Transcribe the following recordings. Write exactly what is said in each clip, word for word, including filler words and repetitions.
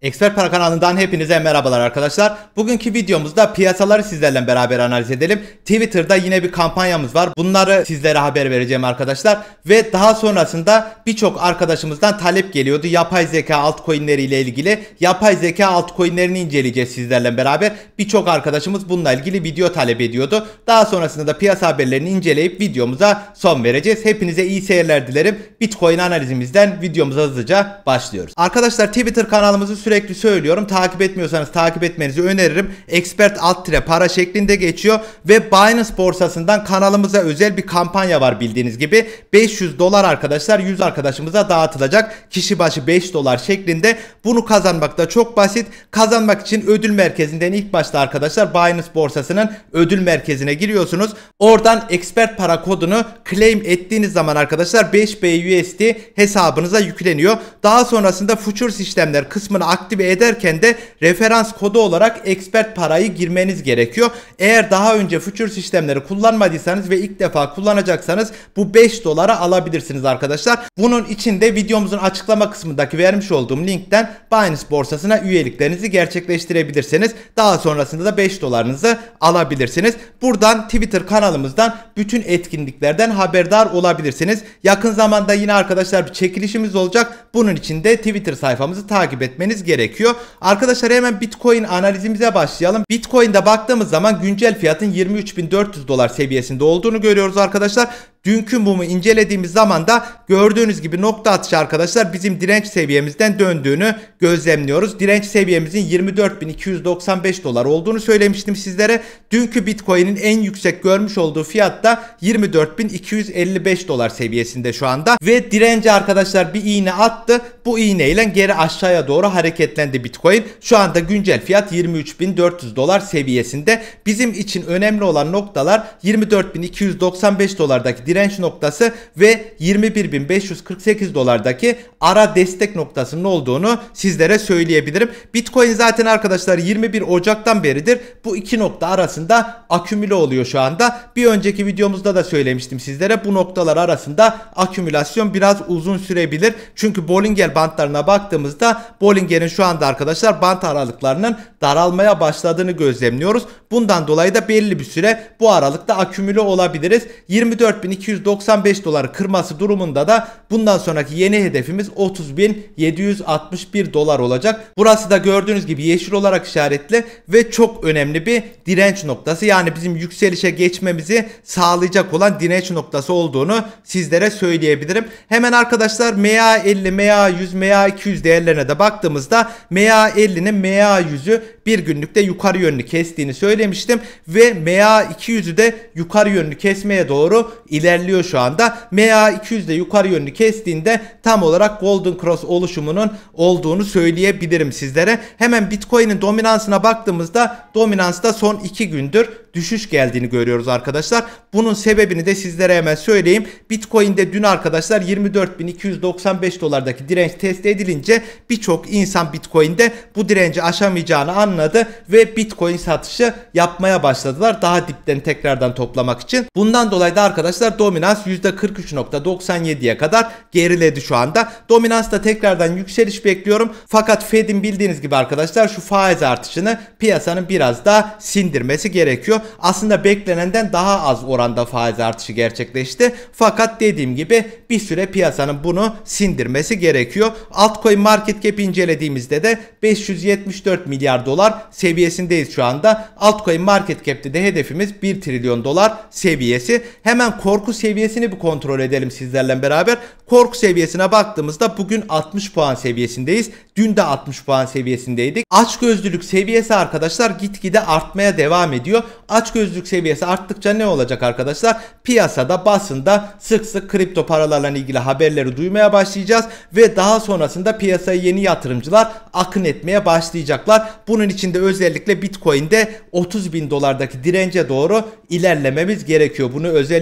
Expert Para kanalından hepinize merhabalar arkadaşlar. Bugünkü videomuzda piyasaları sizlerle beraber analiz edelim. Twitter'da yine bir kampanyamız var. Bunları sizlere haber vereceğim arkadaşlar. Ve daha sonrasında birçok arkadaşımızdan talep geliyordu. Yapay zeka altcoin'leri ile ilgili. Yapay zeka altcoin'lerini inceleyeceğiz sizlerle beraber. Birçok arkadaşımız bununla ilgili video talep ediyordu. Daha sonrasında da piyasa haberlerini inceleyip videomuza son vereceğiz. Hepinize iyi seyirler dilerim. Bitcoin analizimizden videomuza hızlıca başlıyoruz. Arkadaşlar Twitter kanalımızı sürekli Sürekli söylüyorum. Takip etmiyorsanız takip etmenizi öneririm. Expert alt tire para şeklinde geçiyor ve Binance borsasından kanalımıza özel bir kampanya var bildiğiniz gibi. beş yüz dolar arkadaşlar yüz arkadaşımıza dağıtılacak. Kişi başı beş dolar şeklinde. Bunu kazanmak da çok basit. Kazanmak için ödül merkezinden ilk başta arkadaşlar Binance borsasının ödül merkezine giriyorsunuz. Oradan Expert para kodunu claim ettiğiniz zaman arkadaşlar beş B U S D hesabınıza yükleniyor. Daha sonrasında futures işlemler kısmını aktive ederken de referans kodu olarak Expert parayı girmeniz gerekiyor. Eğer daha önce futures işlemleri kullanmadıysanız ve ilk defa kullanacaksanız bu beş dolara alabilirsiniz arkadaşlar. Bunun için de videomuzun açıklama kısmındaki vermiş olduğum linkten Binance borsasına üyeliklerinizi gerçekleştirebilirsiniz. Daha sonrasında da beş dolarınızı alabilirsiniz. Buradan Twitter kanalımızdan bütün etkinliklerden haberdar olabilirsiniz. Yakın zamanda yine arkadaşlar bir çekilişimiz olacak. Bunun için de Twitter sayfamızı takip etmeniz gerekiyor. Arkadaşlar hemen Bitcoin analizimize başlayalım. Bitcoin'de baktığımız zaman güncel fiyatın yirmi üç bin dört yüz dolar seviyesinde olduğunu görüyoruz arkadaşlar. Dünkü mumu incelediğimiz zaman da gördüğünüz gibi nokta atışı arkadaşlar bizim direnç seviyemizden döndüğünü gözlemliyoruz. Direnç seviyemizin yirmi dört bin iki yüz doksan beş dolar olduğunu söylemiştim sizlere. Dünkü Bitcoin'in en yüksek görmüş olduğu fiyat da yirmi dört bin iki yüz elli beş dolar seviyesinde şu anda. Ve direnci arkadaşlar bir iğne attı. Bu iğneyle geri aşağıya doğru hareketlendi Bitcoin. Şu anda güncel fiyat yirmi üç bin dört yüz dolar seviyesinde. Bizim için önemli olan noktalar yirmi dört bin iki yüz doksan beş dolardaki direnç noktası ve yirmi bir bin beş yüz kırk sekiz dolardaki ara destek noktasının olduğunu sizlere söyleyebilirim. Bitcoin zaten arkadaşlar yirmi bir Ocak'tan beridir bu iki nokta arasında akümüle oluyor şu anda. Bir önceki videomuzda da söylemiştim sizlere, bu noktalar arasında akümülasyon biraz uzun sürebilir. Çünkü Bollinger bantlarına baktığımızda Bollinger'in şu anda arkadaşlar bant aralıklarının daralmaya başladığını gözlemliyoruz. Bundan dolayı da belli bir süre bu aralıkta akümüle olabiliriz. yirmi dört bin iki yüz doksan beş doları kırması durumunda da bundan sonraki yeni hedefimiz otuz bin yedi yüz altmış bir dolar olacak. Burası da gördüğünüz gibi yeşil olarak işaretli ve çok önemli bir direnç noktası. Yani bizim yükselişe geçmemizi sağlayacak olan direnç noktası olduğunu sizlere söyleyebilirim. Hemen arkadaşlar M A elli, M A yüz, M A iki yüz değerlerine de baktığımızda M A ellinin M A yüzü bir günlükte yukarı yönlü kestiğini söylemiştim ve M A iki yüzü de yukarı yönlü kesmeye doğru ilerliyor şu anda. M A iki yüz de yukarı yönlü kestiğinde tam olarak Golden Cross oluşumunun olduğunu söyleyebilirim sizlere. Hemen Bitcoin'in dominansına baktığımızda dominansta son iki gündür düşüş geldiğini görüyoruz arkadaşlar. Bunun sebebini de sizlere hemen söyleyeyim. Bitcoin'de dün arkadaşlar yirmi dört bin iki yüz doksan beş dolardaki direnç test edilince birçok insan Bitcoin'de bu direnci aşamayacağını anladı ve Bitcoin satışı yapmaya başladılar. Daha dipten tekrardan toplamak için. Bundan dolayı da arkadaşlar dominans yüzde kırk üç nokta doksan yediye kadar geriledi şu anda. Dominansta tekrardan yükseliş bekliyorum. Fakat Fed'in bildiğiniz gibi arkadaşlar şu faiz artışını piyasanın biraz daha sindirmesi gerekiyor. Aslında beklenenden daha az oranda faiz artışı gerçekleşti. Fakat dediğim gibi bir süre piyasanın bunu sindirmesi gerekiyor. Altcoin market cap incelediğimizde de beş yüz yetmiş dört milyar dolar seviyesindeyiz şu anda. Altcoin market cap'te de hedefimiz bir trilyon dolar seviyesi. Hemen korku seviyesini bir kontrol edelim sizlerle beraber. Korku seviyesine baktığımızda bugün altmış puan seviyesindeyiz. Dün de altmış puan seviyesindeydik. Açgözlülük seviyesi arkadaşlar gitgide artmaya devam ediyor. Açgözlülük seviyesi arttıkça ne olacak arkadaşlar? Piyasada, basında sık sık kripto paralarla ilgili haberleri duymaya başlayacağız ve daha sonrasında piyasaya yeni yatırımcılar akın etmeye başlayacaklar. Bunun için de özellikle Bitcoin'de otuz bin dolardaki dirence doğru ilerlememiz gerekiyor. Bunu özellikle söylüyorum.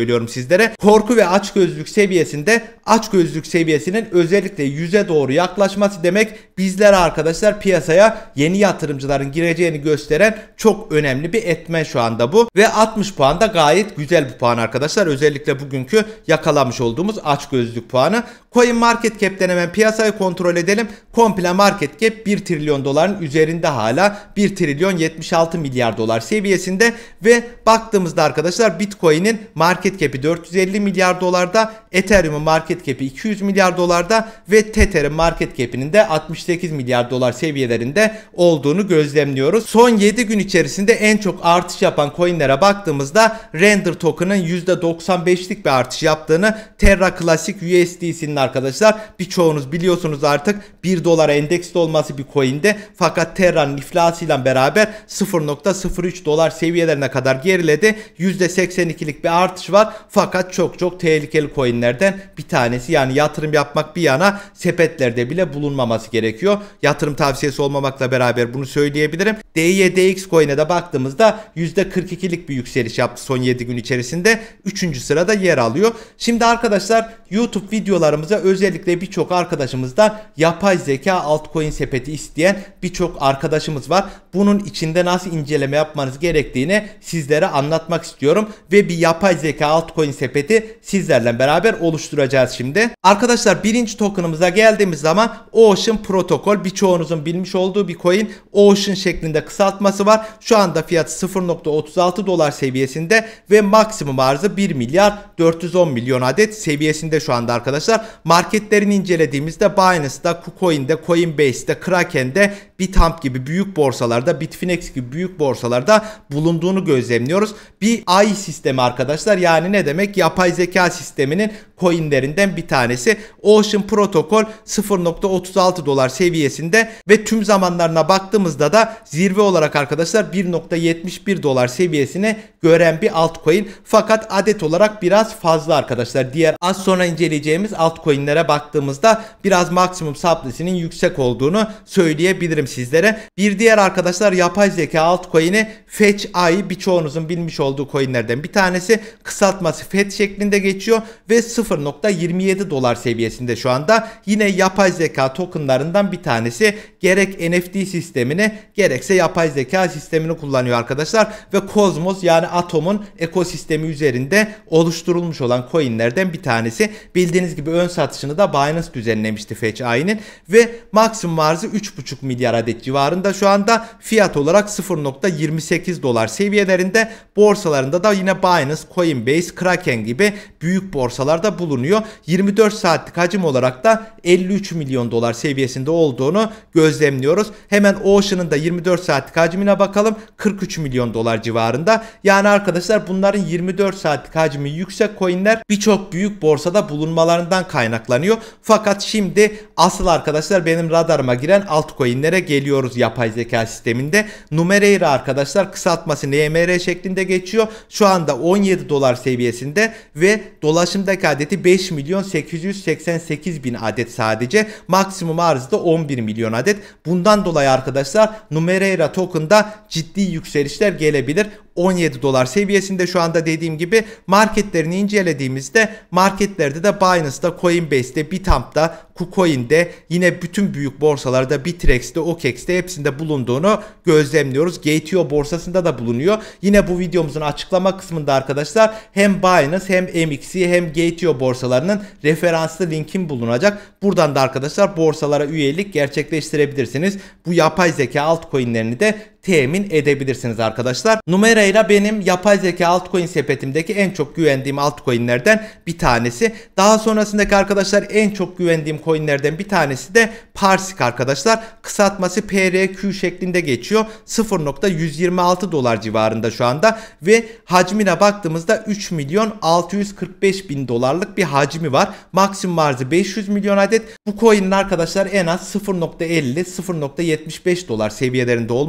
söylüyorum sizlere. Korku ve açgözlülük seviyesinde, açgözlülük seviyesinin özellikle yüze doğru yaklaşması demek bizlere arkadaşlar piyasaya yeni yatırımcıların gireceğini gösteren çok önemli bir etmen şu anda bu. Ve altmış puan da gayet güzel bir puan arkadaşlar. Özellikle bugünkü yakalamış olduğumuz açgözlülük puanı. CoinMarketCap'ten hemen piyasayı kontrol edelim. Komple market cap bir trilyon doların üzerinde hala. bir trilyon yetmiş altı milyar dolar seviyesinde ve baktığımızda arkadaşlar Bitcoin'in market cap'i dört yüz elli milyar dolarda, Ethereum'un market cap'i iki yüz milyar dolarda ve Tether'in market cap'inin de altmış sekiz milyar dolar seviyelerinde olduğunu gözlemliyoruz. Son yedi gün içerisinde en çok artış yapan coinlere baktığımızda Render token'ın yüzde doksan beşlik bir artış yaptığını, Terra Classic U S D C'nin arkadaşlar birçoğunuz biliyorsunuz artık bir dolara endeksli olması bir coin'de, fakat Terra'nın iflasıyla beraber sıfır nokta sıfır üç dolar seviyelerine kadar geriledi. yüzde seksen ikilik bir artış var fakat çok çok tehlikeli coinlerden bir tanesi. Yani yatırım yapmak bir yana sepetlerde bile bulunmaması gerekiyor. Yatırım tavsiyesi olmamakla beraber bunu söyleyebilirim. D Y D X coin'e de baktığımızda yüzde kırk ikilik bir yükseliş yaptı son yedi gün içerisinde. üçüncü sırada yer alıyor. Şimdi arkadaşlar YouTube videolarımıza özellikle birçok arkadaşımızdan yapay zeka altcoin sepeti isteyen birçok arkadaşımız var. Bunun içinde nasıl inceleme yapmanız gerektiğini sizlere anlatmak istiyorum ve bir yapay zeka altcoin sepeti sizlerle beraber oluşturacağız şimdi. Arkadaşlar birinci token'ımıza geldiğimiz zaman Ocean Protocol, birçoğunuzun bilmiş olduğu bir coin. Ocean şeklinde kısaltması var. Şu anda fiyatı sıfır nokta otuz altı dolar seviyesinde ve maksimum arzı bir milyar dört yüz on milyon adet seviyesinde şu anda arkadaşlar. Marketlerini incelediğimizde Binance'da, KuCoin'de, Coinbase'de, Kraken'de, Bithumb gibi büyük borsalarda, Bitfinex gibi büyük borsalarda bulunduğunu gözlemliyoruz. Bir A I sistemi arkadaşlar, yani ne demek? Yapay zeka sisteminin coinlerinden bir tanesi. Ocean Protocol sıfır nokta otuz altı dolar seviyesinde ve tüm zamanlarına baktığımızda da zirve olarak arkadaşlar bir nokta yetmiş bir dolar seviyesini gören bir altcoin. Fakat adet olarak biraz fazla arkadaşlar. Diğer az sonra inceleyeceğimiz altcoinlere baktığımızda biraz maksimum supply'sinin yüksek olduğunu söyleyebilirim sizlere. Bir diğer arkadaşlar yapay zeka altcoin'i Fetch A I, birçoğunuzun bilmiş olduğu coinlerden bir tanesi. Kısaltması Fetch şeklinde geçiyor ve sıfır nokta yirmi yedi dolar seviyesinde şu anda. Yine yapay zeka tokenlarından bir tanesi. Gerek N F T sistemini gerekse yapay zeka sistemini kullanıyor arkadaşlar ve Cosmos yani Atom'un ekosistemi üzerinde oluşturulmuş olan coinlerden bir tanesi. Bildiğiniz gibi ön satışını da Binance düzenlemişti Fetch A I'nin ve maksimum arzı üç buçuk milyar adet civarında şu anda. Fiyat olarak sıfır nokta yirmi sekiz dolar seviyelerinde. Borsalarında da yine Binance, Coinbase, Kraken gibi büyük borsalarda bulunuyor. yirmi dört saatlik hacim olarak da elli üç milyon dolar seviyesinde olduğunu gözlemliyoruz. Hemen Ocean'ın da yirmi dört saatlik hacmine bakalım. kırk üç milyon dolar civarında. Yani arkadaşlar bunların yirmi dört saatlik hacmi yüksek coinler birçok büyük borsada bulunmalarından kaynaklanıyor. Fakat şimdi asıl arkadaşlar benim radarıma giren altcoin'lere geliyoruz yapay zeka sisteminde. Numeraire arkadaşlar kısaltması N M R şeklinde geçiyor. Şu anda on yedi dolar seviyesinde ve dolaşımdaki adeti beş milyon sekiz yüz seksen sekiz bin adet sadece. Maksimum arzı da on bir milyon adet. Bundan dolayı arkadaşlar Numeraire token'da ciddi yükselişler gelebilir. on yedi dolar seviyesinde şu anda dediğim gibi. Marketlerini incelediğimizde marketlerde de Binance'da, Coinbase'de, Bithumb'da, KuCoin'de, yine bütün büyük borsalarda Bitrex'te, O K X'te hepsinde bulunduğunu gözlemliyoruz. Gate nokta io borsasında da bulunuyor. Yine bu videomuzun açıklama kısmında arkadaşlar hem Binance hem M X C hem Gate nokta io borsalarının referanslı linkim bulunacak. Buradan da arkadaşlar borsalara üyelik gerçekleştirebilirsiniz. Bu yapay zeka altcoin'lerini de temin edebilirsiniz arkadaşlar. Numeraire benim yapay zeka altcoin sepetimdeki en çok güvendiğim altcoin'lerden bir tanesi. Daha sonrasındaki arkadaşlar en çok güvendiğim coin'lerden bir tanesi de Parsec arkadaşlar. Kısaltması P R Q şeklinde geçiyor. sıfır nokta yüz yirmi altı dolar civarında şu anda ve hacmine baktığımızda üç milyon altı yüz kırk beş bin dolarlık bir hacmi var. Maksimum arzı beş yüz milyon adet. Bu coin'in arkadaşlar en az sıfır nokta elli sıfır nokta yetmiş beş dolar seviyelerinde olması gerekiyor.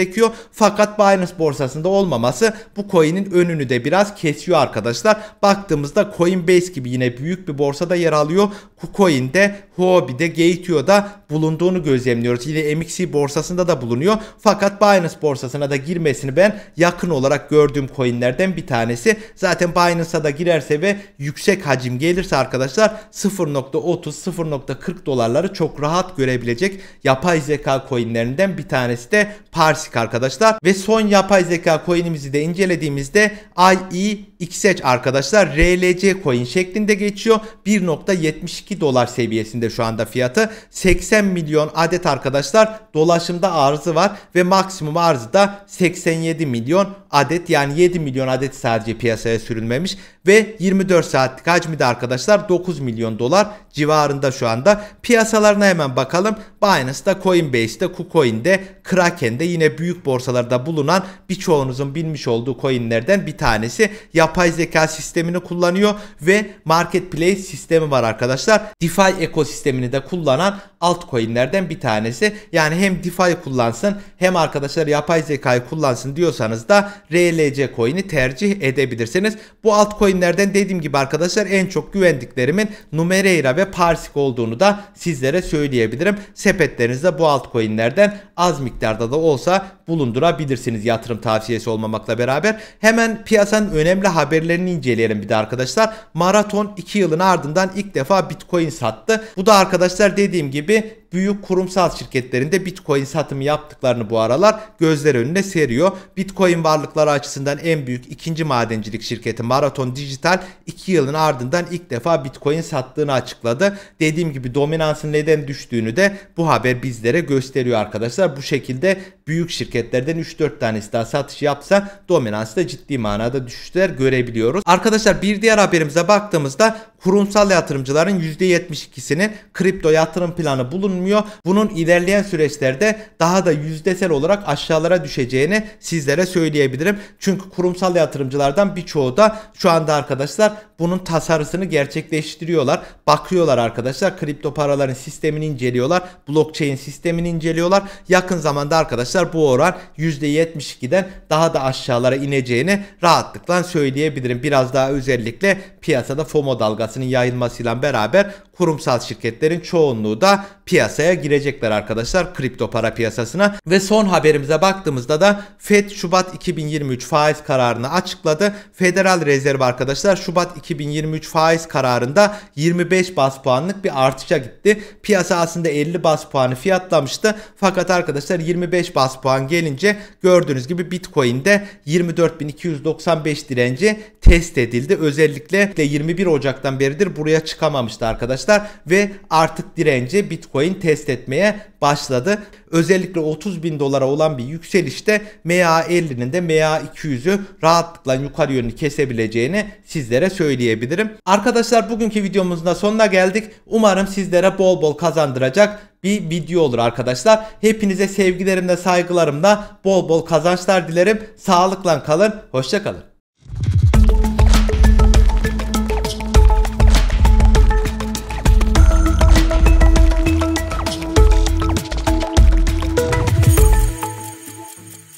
gerekiyor. Fakat Binance borsasında olmaması bu coin'in önünü de biraz kesiyor arkadaşlar. Baktığımızda Coinbase gibi yine büyük bir borsada yer alıyor. KuCoin'de, Huobi'de, Gate nokta io'da bulunduğunu gözlemliyoruz. Yine M X C borsasında da bulunuyor. Fakat Binance borsasına da girmesini ben yakın olarak gördüğüm coinlerden bir tanesi. Zaten Binance'a da girerse ve yüksek hacim gelirse arkadaşlar sıfır nokta otuz sıfır nokta kırk dolarları çok rahat görebilecek yapay zeka coinlerinden bir tanesi de Parsec arkadaşlar. Ve son yapay zeka coinimizi de incelediğimizde I E X H arkadaşlar R L C coin şeklinde geçiyor. bir nokta yetmiş iki dolar seviyesinde şu anda fiyatı. seksen milyon adet arkadaşlar dolaşımda arzı var ve maksimum arzı da seksen yedi milyon adet, yani yedi milyon adet sadece piyasaya sürülmemiş ve yirmi dört saatlik hacmi de arkadaşlar dokuz milyon dolar civarında şu anda. Piyasalarına hemen bakalım. Binance'da, Coinbase'de, KuCoin'de, Kraken'de, yine büyük borsalarda bulunan birçoğunuzun bilmiş olduğu coinlerden bir tanesi. Yapay zeka sistemini kullanıyor ve marketplace sistemi var arkadaşlar. DeFi ekosistemini de kullanan altcoin'lerden bir tanesi. Yani hem DeFi kullansın hem arkadaşlar yapay zekayı kullansın diyorsanız da R L C coin'i tercih edebilirsiniz. Bu altcoin'lerden dediğim gibi arkadaşlar en çok güvendiklerimin Numeraire ve Parsec olduğunu da sizlere söyleyebilirim. Sepetlerinizde bu altcoin'lerden az miktarda da olsa bulundurabilirsiniz, yatırım tavsiyesi olmamakla beraber. Hemen piyasanın önemli haberlerini inceleyelim bir de arkadaşlar. Marathon iki yılın ardından ilk defa Bitcoin sattı. Bu da arkadaşlar dediğim gibi büyük kurumsal şirketlerinde Bitcoin satımı yaptıklarını bu aralar gözler önüne seriyor. Bitcoin varlıkları açısından en büyük ikinci madencilik şirketi Marathon Digital iki yılın ardından ilk defa Bitcoin sattığını açıkladı. Dediğim gibi dominansın neden düştüğünü de bu haber bizlere gösteriyor arkadaşlar. Bu şekilde büyük şirketlerden üç dört tanesi daha satış yapsa dominansta ciddi manada düşüşler görebiliyoruz. Arkadaşlar bir diğer haberimize baktığımızda kurumsal yatırımcıların yüzde yetmiş ikisinin kripto yatırım planı bulunmuyor. Bunun ilerleyen süreçlerde daha da yüzdesel olarak aşağılara düşeceğini sizlere söyleyebilirim. Çünkü kurumsal yatırımcılardan birçoğu da şu anda arkadaşlar bunun tasarısını gerçekleştiriyorlar. Bakıyorlar arkadaşlar, kripto paraların sistemini inceliyorlar. Blockchain sistemini inceliyorlar. Yakın zamanda arkadaşlar bu oran yüzde yetmiş ikiden daha da aşağılara ineceğini rahatlıkla söyleyebilirim. Biraz daha özellikle piyasada FOMO dalgasının yayılmasıyla beraber kurumsal şirketlerin çoğunluğu da piyasaya girecekler arkadaşlar, kripto para piyasasına. Ve son haberimize baktığımızda da Fed Şubat iki bin yirmi üç faiz kararını açıkladı. Federal Rezerv arkadaşlar Şubat iki bin yirmi üç faiz kararında yirmi beş bas puanlık bir artışa gitti. Piyasa aslında elli bas puanı fiyatlamıştı. Fakat arkadaşlar yirmi beş bas puan gelince gördüğünüz gibi Bitcoin'de yirmi dört bin iki yüz doksan beş direnci test edildi. Özellikle yirmi bir Ocak'tan beridir buraya çıkamamıştı arkadaşlar ve artık direnci Bitcoin test etmeye başladı. Özellikle otuz bin dolara olan bir yükselişte M A elli'nin de M A iki yüz'ü rahatlıkla yukarı yönlü kesebileceğini sizlere söyleyebilirim. Arkadaşlar bugünkü videomuzun da sonuna geldik. Umarım sizlere bol bol kazandıracak bir video olur arkadaşlar. Hepinize sevgilerimle, saygılarımla bol bol kazançlar dilerim. Sağlıkla kalın. Hoşça kalın.